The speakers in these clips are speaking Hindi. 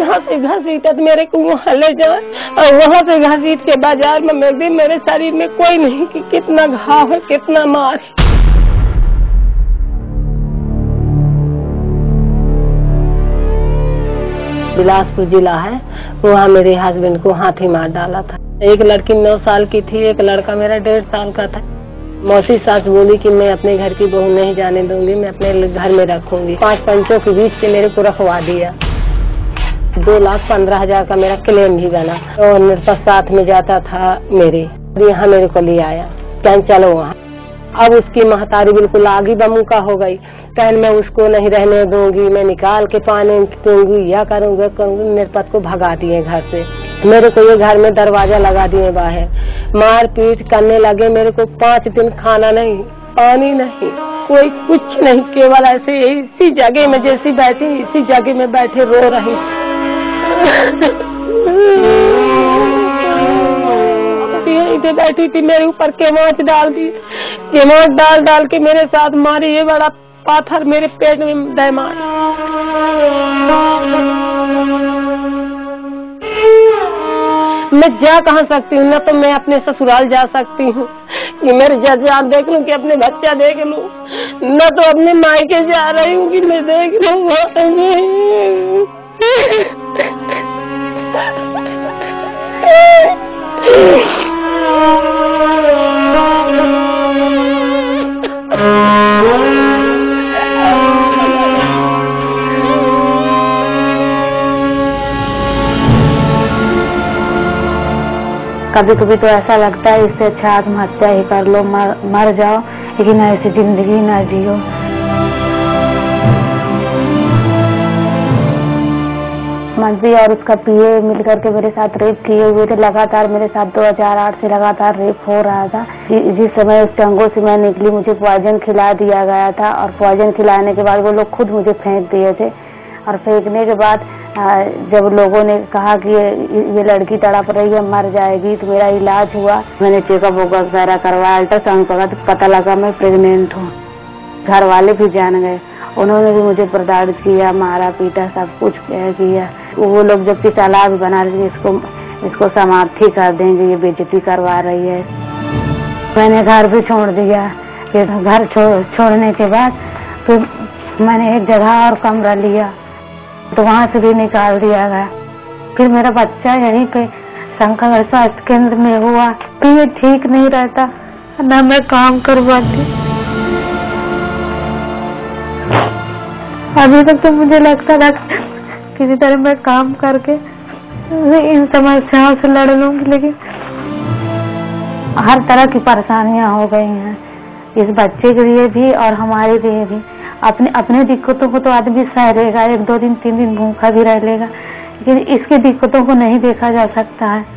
यहाँ से घसीटत मेरे को वहाँ ले जाए और वहाँ से घसीट के बाजार में मैं भी, मेरे शरीर में कोई नहीं कि कितना घाव है, कितना मार है। बिलासपुर जिला है, वहाँ मेरे हस्बैंड को हाथी मार डाला था। एक लड़की 9 साल की थी, एक लड़का मेरा 1.5 साल का था। मौसी सास बोली कि मैं अपने घर की बहू नहीं जाने दूंगी, मैं अपने घर में रखूंगी। 5 पंचों के बीच से मेरे को रखवा दिया। 2,15,000 का मेरा क्लेम भी बना और मेरे पास साथ में जाता था मेरे, यहाँ मेरे को ले आया, कहन चलो वहाँ। अब उसकी महतारी बिल्कुल आगी बमुका हो गई, कहन मैं उसको नहीं रहने दूंगी, मैं निकाल के पाने दूंगी, या करूंगी। मेरे पति को भगा दिए घर से, मेरे को ये घर में दरवाजा लगा दिए बाहर, मार पीट करने लगे। मेरे को 5 दिन खाना नहीं, पानी नहीं, कोई कुछ नहीं, केवल ऐसे इसी जगह में जैसी बैठी, इसी जगह में बैठे रो रही। यहीं बैठी थी, मेरे ऊपर केवाच डाल दी, केवाच डाल के मेरे साथ मारी। ये बड़ा पाथर मेरे पेट में दे मार। मैं जा कहाँ सकती हूँ, न तो मैं अपने ससुराल जा सकती हूँ कि मेरे जज्बा देख लूँ कि अपने बच्चा देख लूँ, न तो अपने मायके जा रही हूँ कि मैं देख लूँ। कभी कभी तो ऐसा लगता है इससे अच्छा आत्महत्या ही कर लो, मर जाओ, लेकिन ऐसी जिंदगी ना जियो। मंत्री और उसका पीए मिलकर के मेरे साथ रेप किए हुए थे। लगातार मेरे साथ 2008 से लगातार रेप हो रहा था। जिस समय उस चंगों से मैं निकली, मुझे पॉइजन खिला दिया गया था और पॉइजन खिलाने के बाद वो लोग खुद मुझे फेंक दिए थे। और फेंकने के बाद जब लोगों ने कहा कि ये लड़की तड़प रही है, मर जाएगी, तो मेरा इलाज हुआ। मैंने चेकअप वगैरह करवाया, अल्ट्रासाउंड करवाया, तो पता लगा मैं प्रेग्नेंट हूँ। घर वाले भी जान गए, उन्होंने भी मुझे प्रताड़ित किया, मारा पीटा, सब कुछ किया। वो लोग जबकि तालाब बना रहे, इसको समाप्ति कर देंगे, ये बेइज्जती करवा रही है। मैंने घर भी छोड़ दिया। फिर घर छोड़ने के बाद फिर मैंने एक जगह और कमरा लिया, तो वहाँ से भी निकाल दिया गया। फिर मेरा बच्चा यहीं पे शंकर स्वास्थ्य केंद्र में हुआ। तो ये ठीक नहीं रहता, न मैं काम करवाती। अभी तक तो मुझे लगता था किसी तरह मैं काम करके इन समस्याओं से लड़ लूंगी, लेकिन हर तरह की परेशानियां हो गई हैं, इस बच्चे के लिए भी और हमारे लिए भी। अपने दिक्कतों को तो आदमी सह लेगा, 1-2 दिन 3 दिन भूखा भी रह लेगा, लेकिन इसके दिक्कतों को नहीं देखा जा सकता है।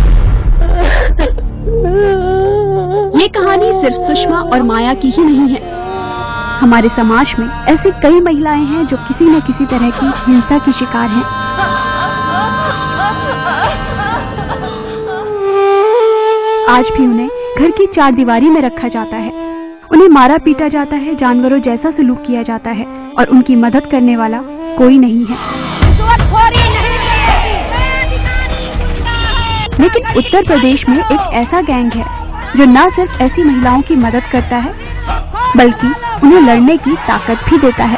ये कहानी सिर्फ सुषमा और माया की ही नहीं है। हमारे समाज में ऐसी कई महिलाएं हैं जो किसी न किसी तरह की हिंसा की शिकार हैं। आज भी उन्हें घर की 4 दीवारी में रखा जाता है, उन्हें मारा पीटा जाता है, जानवरों जैसा सलूक किया जाता है और उनकी मदद करने वाला कोई नहीं है। लेकिन उत्तर प्रदेश में एक ऐसा गैंग है जो न सिर्फ ऐसी महिलाओं की मदद करता है, बल्कि उन्हें लड़ने की ताकत भी देता है।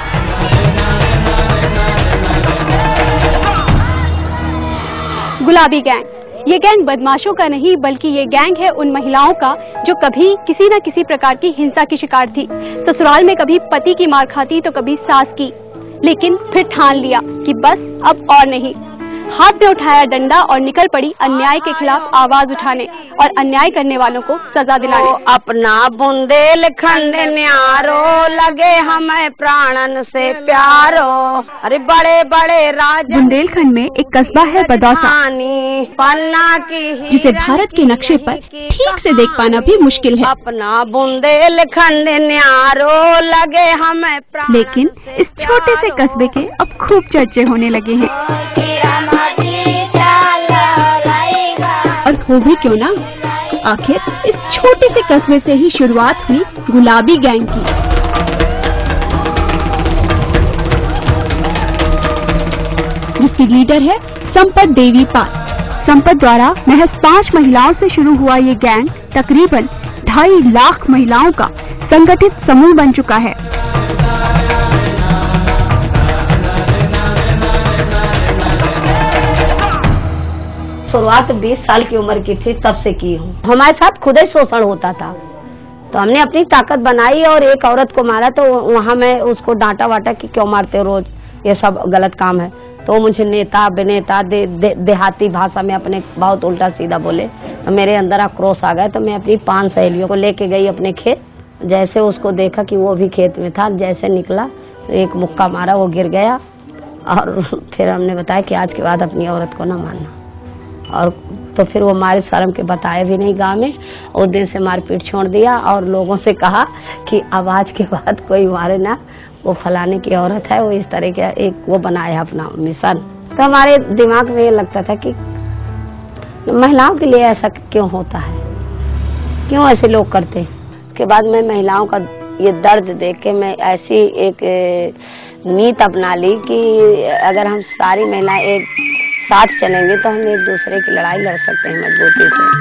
गुलाबी गैंग, ये गैंग बदमाशों का नहीं, बल्कि ये गैंग है उन महिलाओं का जो कभी किसी न किसी प्रकार की हिंसा की शिकार थी। ससुराल में कभी पति की मार खाती तो कभी सास की, लेकिन फिर ठान लिया कि बस अब और नहीं। हाथ में उठाया डंडा और निकल पड़ी अन्याय के खिलाफ आवाज उठाने और अन्याय करने वालों को सजा दिलाने। अपना बुंदेलखंड न्यारो लगे हमें प्राणन से प्यारो, अरे बड़े बड़े राज। बुंदेलखंड में एक कस्बा है बदौसा, पन्ना की, जिसे भारत के नक्शे पर ठीक से देख पाना भी मुश्किल है। अपना बुंदेलखंड न्यारो लगे हमें, लेकिन इस छोटे से कस्बे के अब खूब चर्चे होने लगे हैं। और हो भी क्यों ना, आखिर इस छोटे से कस्बे से ही शुरुआत हुई गुलाबी गैंग की। जिसकी लीडर है संपत देवी पाल। संपत द्वारा महज 5 महिलाओं से शुरू हुआ ये गैंग तकरीबन 2.5 लाख महिलाओं का संगठित समूह बन चुका है। शुरुआत 20 साल की उम्र की थी तब से की हूँ। हमारे साथ खुद ही शोषण होता था, तो हमने अपनी ताकत बनाई और एक औरत को मारा, तो वहाँ मैं उसको डांटा वाटा कि क्यों मारते हो रोज, ये सब गलत काम है। तो मुझे नेता विनेता देहाती भाषा में अपने बहुत उल्टा सीधा बोले, तो मेरे अंदर आक्रोश आ गया। तो मैं अपनी 5 सहेलियों को लेके गई अपने खेत। जैसे उसको देखा कि वो भी खेत में था, जैसे निकला एक मुक्का मारा, वो गिर गया। और फिर हमने बताया कि आज के बाद अपनी औरत को ना मारना। और तो फिर वो मारे शर्म के बताए भी नहीं गांव में। उस दिन से मारपीट छोड़ दिया और लोगों से कहा कि अब आज के बाद कोई मारे ना, वो फलाने की औरत है, वो इस तरह का एक वो बनाया अपना मिशन। तो हमारे दिमाग में ये लगता था कि महिलाओं के लिए ऐसा क्यों होता है, क्यों ऐसे लोग करते हैं। उसके बाद मैं महिलाओं का ये दर्द देख के मैं ऐसी एक नीति अपना ली कि अगर हम सारी महिलाएं एक साथ चलेंगे तो हम एक दूसरे की लड़ाई लड़ सकते हैं मजबूती से।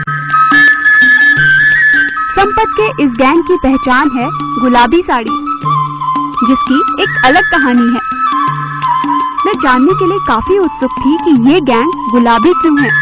संपत के इस गैंग की पहचान है गुलाबी साड़ी, जिसकी एक अलग कहानी है। मैं जानने के लिए काफी उत्सुक थी कि ये गैंग गुलाबी क्यों है।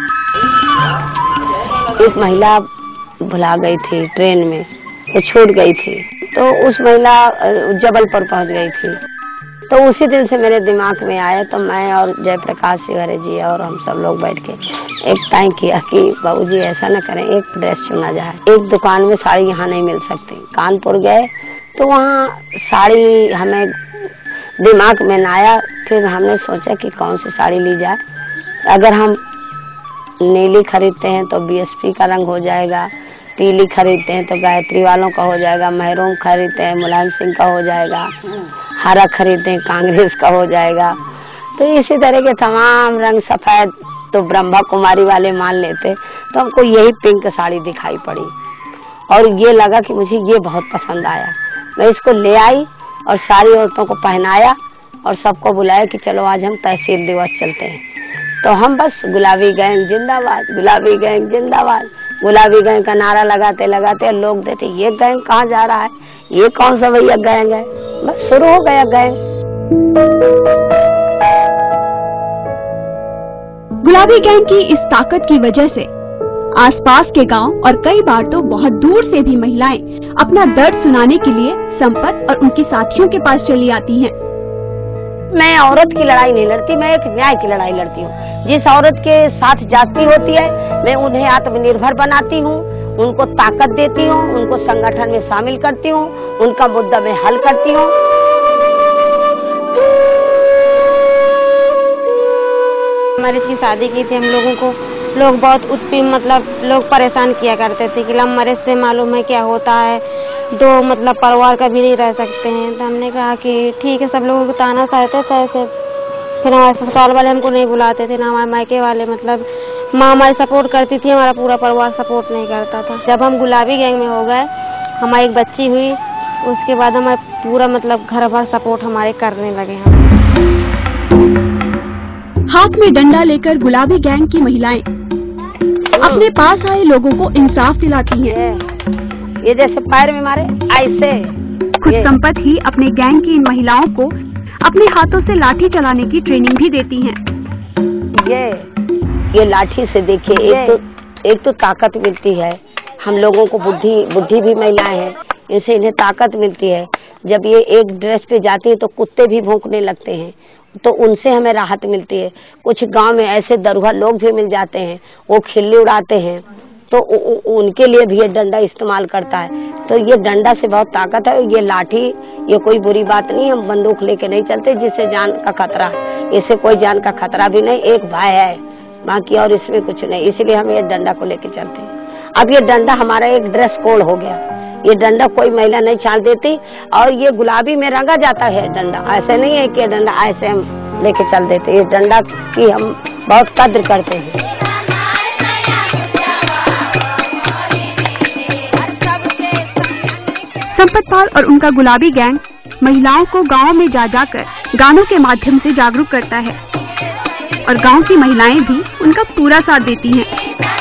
एक महिला भुला गई थी ट्रेन में, वो छूट गई थी, तो उस महिला जबलपुर पहुंच गई थी। तो उसी दिन से मेरे दिमाग में आया, तो मैं और जयप्रकाश सिंह जी और हम सब लोग बैठ के एक तय किया कि बाबूजी ऐसा न करें, एक ड्रेस चुना जाए। एक दुकान में साड़ी यहाँ नहीं मिल सकती। कानपुर गए तो वहाँ साड़ी हमें दिमाग में न आया। फिर हमने सोचा कि कौन सी साड़ी ली जाए। अगर हम नीली खरीदते हैं तो बीएसपी का रंग हो जाएगा, पीली खरीदते हैं तो गायत्री वालों का हो जाएगा, महरून खरीदते हैं मुलायम सिंह का हो जाएगा, हरा खरीदते हैं कांग्रेस का हो जाएगा। तो इसी तरह के तमाम रंग, सफेद तो ब्रह्मा कुमारी वाले मान लेते। तो हमको यही पिंक साड़ी दिखाई पड़ी और ये लगा कि मुझे ये बहुत पसंद आया। मैं इसको ले आई और सारी औरतों को पहनाया और सबको बुलाया कि चलो आज हम तहसील दिवस चलते हैं। तो हम बस गुलाबी गैंग जिंदाबाद, गुलाबी गैंग जिंदाबाद, गुलाबी गैंग का नारा लगाते लगाते लोग देते ये गैंग कहाँ जा रहा है, ये कौन सा भैया गैंग है। बस शुरू हो गया गैंग। गुलाबी गैंग की इस ताकत की वजह से आसपास के गांव और कई बार तो बहुत दूर से भी महिलाएं अपना दर्द सुनाने के लिए संपत और उनके साथियों के पास चली आती हैं। मैं औरत की लड़ाई नहीं लड़ती, मैं एक न्याय की लड़ाई लड़ती हूँ। जिस औरत के साथ जाती होती है मैं उन्हें आत्मनिर्भर बनाती हूँ, उनको ताकत देती हूँ, उनको संगठन में शामिल करती हूँ, उनका मुद्दा मैं हल करती हूँ। हमारे की शादी की थी, हम लोगों को लोग बहुत लोग परेशान किया करते थे कि लव मैरिज से मालूम है क्या होता है, दो परिवार का भी नहीं रह सकते हैं। तो हमने कहा कि ठीक है, सब लोगों को ताना सहते थे ऐसे। फिर हमारे ससुराल वाले हमको नहीं बुलाते थे, ना हमारे मायके वाले। माँ हमारी सपोर्ट करती थी, हमारा पूरा परिवार सपोर्ट नहीं करता था। जब हम गुलाबी गैंग में हो गए, हमारी एक बच्ची हुई, उसके बाद हमारे पूरा घर भर सपोर्ट हमारे करने लगे। हाथ में डंडा लेकर गुलाबी गैंग की महिलाएं अपने पास आए लोगों को इंसाफ दिलाती हैं। ये जैसे पैर में मारे ऐसे। खुद संपत ही अपने गैंग की इन महिलाओं को अपने हाथों से लाठी चलाने की ट्रेनिंग भी देती हैं। ये लाठी से देखिए, एक तो ताकत मिलती है हम लोगों को, बुद्धि भी महिलाएं हैं, इनसे इन्हें ताकत मिलती है। जब ये एक ड्रेस पे जाती है तो कुत्ते भी भौंकने लगते हैं, तो उनसे हमें राहत मिलती है। कुछ गांव में ऐसे दरुहा लोग भी मिल जाते हैं, वो खिल्ली उड़ाते हैं, तो उनके लिए भी ये डंडा इस्तेमाल करता है। तो ये डंडा से बहुत ताकत है। ये लाठी ये कोई बुरी बात नहीं, हम बंदूक लेके नहीं चलते जिससे जान का खतरा, इससे कोई जान का खतरा भी नहीं, एक भय है बाकी और इसमें कुछ नहीं, इसलिए हम ये डंडा को लेके चलते हैं। अब ये डंडा हमारा एक ड्रेस कोड हो गया, ये डंडा कोई महिला नहीं छाड़ देती। और ये गुलाबी में रंगा जाता है डंडा, ऐसे नहीं है कि डंडा ऐसे हम लेके चल देते। ये डंडा की हम बहुत कद्र करते हैं। संपत पाल और उनका गुलाबी गैंग महिलाओं को गाँव में जा जाकर गानों के माध्यम से जागरूक करता है। और गांव की महिलाएं भी उनका पूरा साथ देती हैं।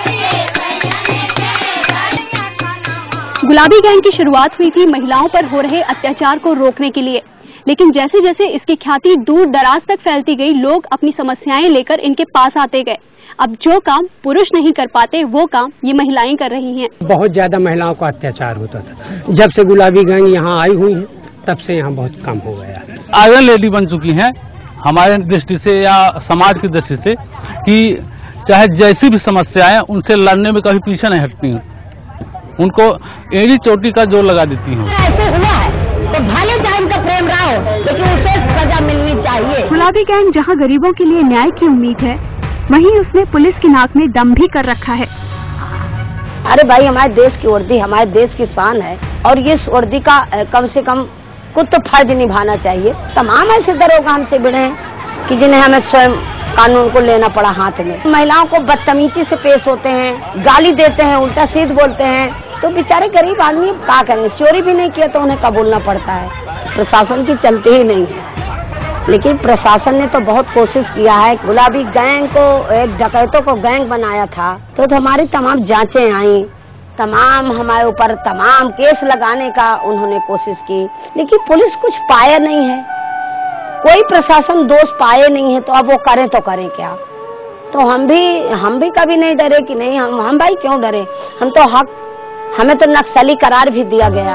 गुलाबी गैंग की शुरुआत हुई थी महिलाओं पर हो रहे अत्याचार को रोकने के लिए, लेकिन जैसे जैसे इसकी ख्याति दूर दराज तक फैलती गई, लोग अपनी समस्याएं लेकर इनके पास आते गए। अब जो काम पुरुष नहीं कर पाते वो काम ये महिलाएं कर रही हैं। बहुत ज्यादा महिलाओं का अत्याचार होता था। जब से गुलाबी गैंग यहाँ आई हुई है तब से यहाँ बहुत कम हो गया है। आयरन लेडी बन चुकी हैं हमारे दृष्टि से या समाज की दृष्टि से, कि चाहे जैसी भी समस्याएं उनसे लड़ने में कभी पीछे नहीं हटती हैं, उनको एड़ी चोटी का जोर लगा देती हैं। ऐसे हुआ है तो भले जान का प्रेम रहा हो, लेकिन उसे सजा मिलनी चाहिए। गुलाबी गैंग जहां गरीबों के लिए न्याय की उम्मीद है, वहीं उसने पुलिस की नाक में दम भी कर रखा है। अरे भाई, हमारे देश की वर्दी हमारे देश की शान है, और ये वर्दी का कम से कम कुछ तो फर्ज निभाना चाहिए। तमाम ऐसे दरोगा हमसे भिड़े हैं कि जिन्हें हमें स्वयं कानून को लेना पड़ा हाथ में। महिलाओं को बदतमीजी से पेश होते हैं, गाली देते हैं, उल्टा सीध बोलते हैं, तो बेचारे गरीब आदमी क्या करेंगे। चोरी भी नहीं किया तो उन्हें कबूलना पड़ता है। प्रशासन की चलती ही नहीं है, लेकिन प्रशासन ने तो बहुत कोशिश किया है। गुलाबी गैंग को, एक डकैतों को गैंग बनाया था, तो हमारी तमाम जांचें आई, तमाम हमारे ऊपर तमाम केस लगाने का उन्होंने कोशिश की, लेकिन पुलिस कुछ पाया नहीं है। कोई प्रशासन दोष पाए नहीं है, तो अब वो करें तो करें क्या। तो हम भी कभी नहीं डरे कि नहीं, हम भाई क्यों डरे। हम तो हमें तो नक्सली करार भी दिया गया।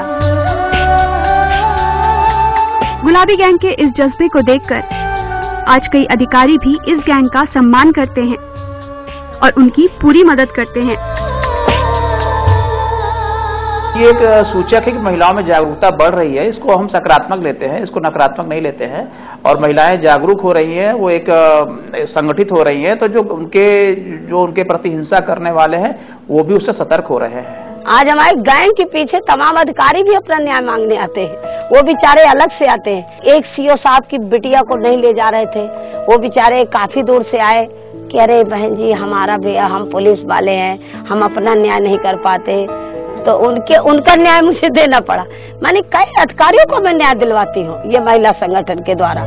गुलाबी गैंग के इस जज्बे को देखकर आज कई अधिकारी भी इस गैंग का सम्मान करते हैं और उनकी पूरी मदद करते हैं। ये एक सूचक है कि महिलाओं में जागरूकता बढ़ रही है। इसको हम सकारात्मक लेते हैं, इसको नकारात्मक नहीं लेते हैं। और महिलाएं जागरूक हो रही हैं, वो एक संगठित हो रही हैं, तो जो उनके प्रति हिंसा करने वाले हैं वो भी उससे सतर्क हो रहे हैं। आज हमारे गैंग के पीछे तमाम अधिकारी भी अपना न्याय मांगने आते हैं। वो बेचारे अलग से आते हैं। एक सीओ साहब की बिटिया को नहीं ले जा रहे थे, वो बेचारे काफी दूर से आए कि अरे बहन जी, हम पुलिस वाले हैं, हम अपना न्याय नहीं कर पाते, तो उनका न्याय मुझे देना पड़ा। माने कई अधिकारियों को मैं न्याय दिलवाती हूँ ये महिला संगठन के द्वारा।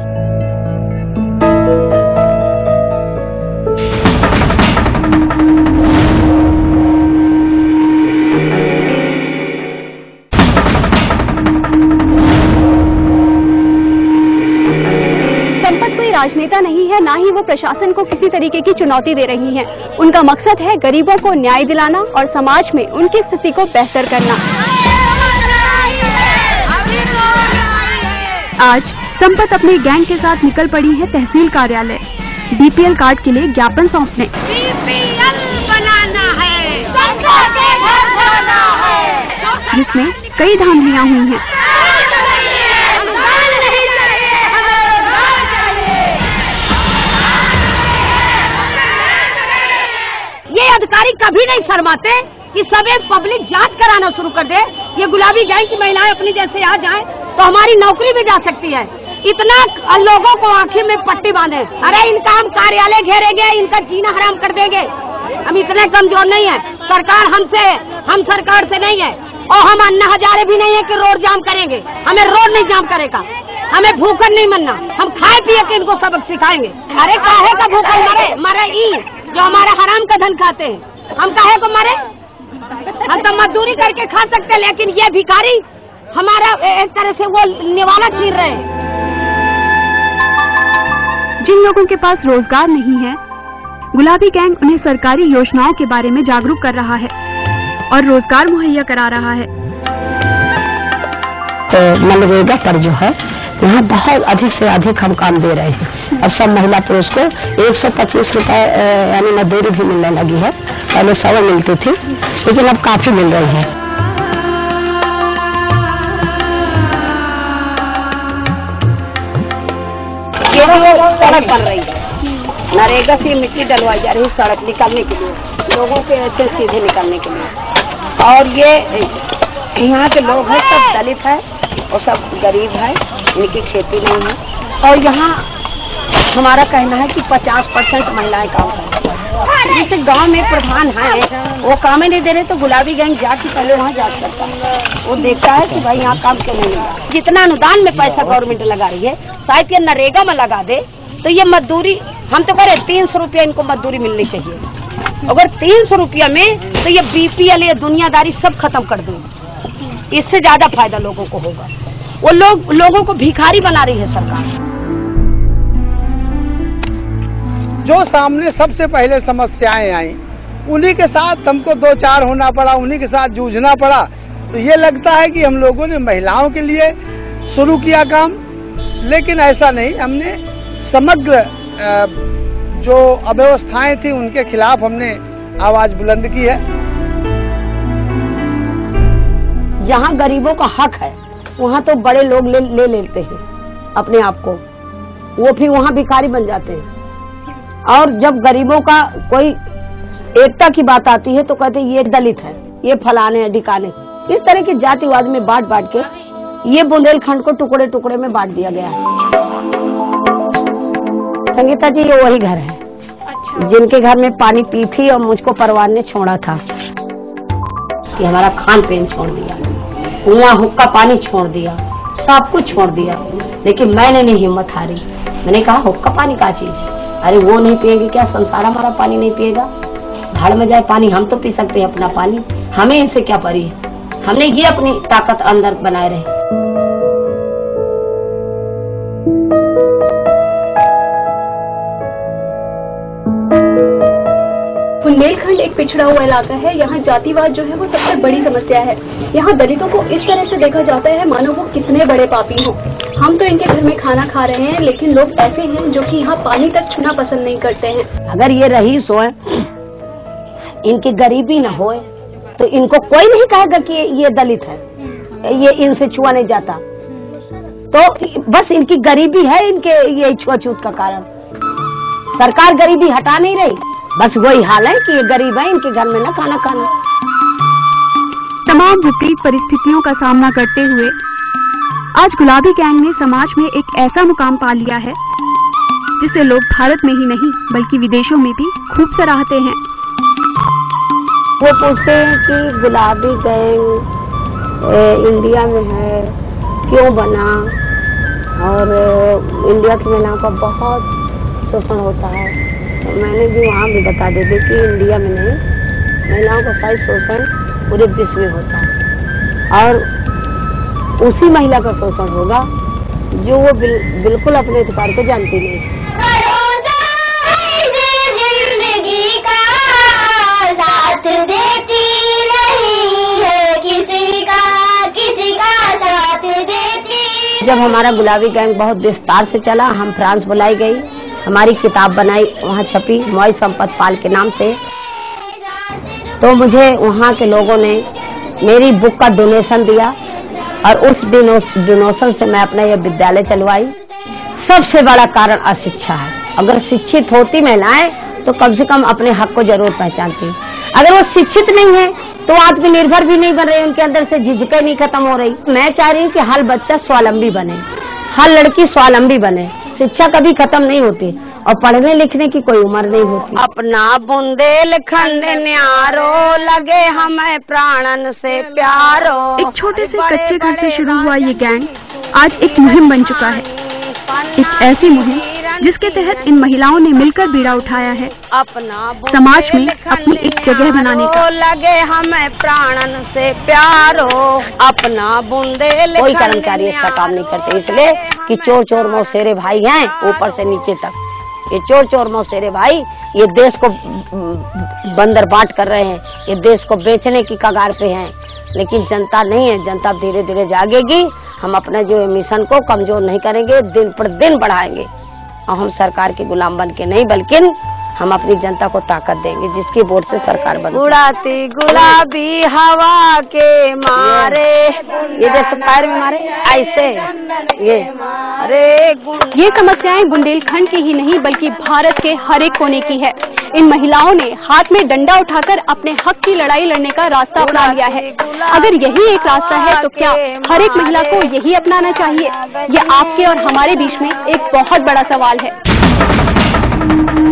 राजनेता नहीं है, ना ही वो प्रशासन को किसी तरीके की चुनौती दे रही हैं। उनका मकसद है गरीबों को न्याय दिलाना और समाज में उनकी स्थिति को बेहतर करना। आज संपत अपने गैंग के साथ निकल पड़ी है तहसील कार्यालय बीपीएल कार्ड के लिए ज्ञापन सौंपने। बीपीएल बनाना है, जिसमें कई धांधलियां हुई हैं। ये अधिकारी कभी नहीं शर्माते कि सबे पब्लिक जांच कराना शुरू कर दे। ये गुलाबी गैंग की महिलाएं अपनी जैसे आ जाएं तो हमारी नौकरी भी जा सकती है। इतना लोगों को आंखों में पट्टी बांधे, अरे इनका हम कार्यालय घेरेंगे, इनका जीना हराम कर देंगे। हम इतने कमजोर नहीं है, सरकार हमसे है, हम सरकार से नहीं है। और हम अन्ना हजारे भी नहीं है कि रोड जाम करेंगे, हमें रोड नहीं जाम करेगा। हमें भूखन नहीं मरना, हम खाए पिए के इनको सबक सिखाएंगे। अरे काहे का भूखन मरे ई जो हमारा हराम का धन खाते हैं, हम काहे को मरे। हम तो मजदूरी करके खा सकते हैं, लेकिन ये भिखारी हमारा एक तरह से वो निवाला छीन रहे हैं। जिन लोगों के पास रोजगार नहीं है, गुलाबी गैंग उन्हें सरकारी योजनाओं के बारे में जागरूक कर रहा है और रोजगार मुहैया करा रहा है। तो मनरेगा पर जो है वहाँ बहुत अधिक से अधिक हम काम दे रहे हैं। अब सब महिला पुरुष को 125 रुपए यानी मजदूरी भी मिलने लगी है। पहले 100 मिलती थी, लेकिन अब काफी मिल रही है। सड़क बन रही है, नरेगा से मिट्टी डलवाई जा रही है सड़क निकालने के लिए, लोगों के ऐसे सीधे निकालने के लिए। और ये यहाँ के लोग हैं सब दलित है और सब गरीब है, इनकी खेती नहीं है। और यहाँ हमारा कहना है कि 50% महिलाएं काम करती हैं। जैसे गांव में प्रधान है वो काम ही नहीं दे रहे, तो गुलाबी गैंग जाके पहले वहाँ जांच करता है। वो देखता है कि भाई यहाँ काम क्यों नहीं मिला। जितना अनुदान में पैसा गवर्नमेंट लगा रही है, शायद ये नरेगा में लगा दे तो ये मजदूरी हम तो कह रहे 300 रुपया इनको मजदूरी मिलनी चाहिए। अगर 300 रुपया में तो ये बीपीएल ये दुनियादारी सब खत्म कर देंगे, इससे ज्यादा फायदा लोगों को होगा। वो लोगों को भिखारी बना रही है सरकार। जो सामने सबसे पहले समस्याएं आई उन्हीं के साथ हमको दो चार होना पड़ा, उन्हीं के साथ जूझना पड़ा। तो ये लगता है कि हम लोगों ने महिलाओं के लिए शुरू किया काम, लेकिन ऐसा नहीं। हमने समग्र जो अव्यवस्थाएं थी उनके खिलाफ हमने आवाज बुलंद की है। जहाँ गरीबों का हक है वहाँ तो बड़े लोग ले लेते हैं अपने आप को, वो फिर वहाँ भिखारी बन जाते हैं। और जब गरीबों का कोई एकता की बात आती है तो कहते हैं ये दलित है, ये फलाने हैं ढिकाने। इस तरह के जातिवाद में बांट के ये बुंदेलखंड को टुकड़े टुकड़े में बांट दिया गया है। संगीता जी ये वही घर है। अच्छा। जिनके घर में पानी पी थी और मुझको परवान ने छोड़ा था। ये हमारा खान पीन छोड़ दिया, वहाँ हुक्का पानी छोड़ दिया, सब कुछ छोड़ दिया, लेकिन मैंने नहीं हिम्मत हारी। मैंने कहा हुक्का पानी का चीज है, अरे वो नहीं पिएगी क्या? संसार हमारा पानी नहीं पिएगा? भाड़ में जाए पानी, हम तो पी सकते हैं अपना पानी, हमें इससे क्या परी है? हमने ये अपनी ताकत अंदर बनाए रहे। बुंदेलखंड एक पिछड़ा हुआ इलाका है। यहाँ जातिवाद जो है वो सबसे बड़ी समस्या है। यहाँ दलितों को इस तरह से देखा जाता है मानो वो कितने बड़े पापी हों। हम तो इनके घर में खाना खा रहे हैं, लेकिन लोग ऐसे हैं जो कि यहाँ पानी तक छूना पसंद नहीं करते हैं। अगर ये रईस होए, इनकी गरीबी न होए तो इनको कोई नहीं कहेगा कि ये दलित है, ये इनसे छुआ नहीं जाता। तो बस इनकी गरीबी है, इनके ये छुआछूत का कारण। सरकार गरीबी हटा नहीं रही, बस वही हाल है कि ये गरीब है, इनके घर में ना खाना खाना। तमाम विपरीत परिस्थितियों का सामना करते हुए आज गुलाबी गैंग ने समाज में एक ऐसा मुकाम पा लिया है जिसे लोग भारत में ही नहीं बल्कि विदेशों में भी खूब सराहते हैं। वो पूछते हैं कि गुलाबी गैंग इंडिया में है, क्यों बना, और इंडिया की महिलाओं का बहुत शोषण होता है। तो मैंने भी वहाँ भी बता दे दी कि इंडिया में नहीं, महिलाओं का सारा शोषण पूरे विश्व में होता है, और उसी महिला का शोषण होगा जो वो बिल्कुल अपने अधिकार को जानती नहीं। जब हमारा गुलाबी गैंग बहुत विस्तार से चला, हम फ्रांस बुलाई गई, हमारी किताब बनाई, वहाँ छपी मौज संपत पाल के नाम से। तो मुझे वहाँ के लोगों ने मेरी बुक का डोनेशन दिया और उस डोनेशन से मैं अपना यह विद्यालय चलवाई। सबसे बड़ा कारण अशिक्षा है। अगर शिक्षित होती महिलाएं तो कम से कम अपने हक को जरूर पहचानती। अगर वो शिक्षित नहीं है तो आत्मनिर्भर भी नहीं बन रही, उनके अंदर से झिझकें नहीं खत्म हो रही। मैं चाह रही हूँ कि हर बच्चा स्वावलंबी बने, हर लड़की स्वावलंबी बने। शिक्षा कभी खत्म नहीं होती और पढ़ने लिखने की कोई उम्र नहीं होती। अपना बुंदेलखंड न्यारो लगे हमें प्राणन से प्यारो। एक छोटे से कच्चे घर से शुरू हुआ ये गैंग आज एक मुहिम बन चुका है। एक ऐसी मुहिम जिसके तहत इन महिलाओं ने मिलकर बीड़ा उठाया है समाज में अपनी एक जगह बनाने का। लगे हमें प्राणन से प्यारो अपना बुंदेलखंड। कोई कर्मचारी अच्छा काम नहीं करते, इसलिए कि चोर चोर मौसेरे भाई हैं ऊपर से नीचे तक। ये चोर चोर मौसेरे भाई ये देश को बंदर बाट कर रहे हैं, ये देश को बेचने की कगार पे हैं। लेकिन जनता नहीं है, जनता धीरे धीरे जागेगी। हम अपने जो मिशन को कमजोर नहीं करेंगे, दिन पर दिन बढ़ाएंगे। और हम सरकार के गुलाम बन के नहीं, बल्कि हम अपनी जनता को ताकत देंगे जिसकी वोट से सरकार बने। उड़ाती गुलाबी हवा के मारे, ये जैसे पैर में मारे ऐसे ये। अरे ये समस्याएं बुंदेलखंड की ही नहीं बल्कि भारत के हर एक कोने की है। इन महिलाओं ने हाथ में डंडा उठाकर अपने हक की लड़ाई लड़ने का रास्ता अपना लिया है। अगर यही एक रास्ता है तो क्या हर एक महिला को यही अपनाना चाहिए? ये आपके और हमारे बीच में एक बहुत बड़ा सवाल है।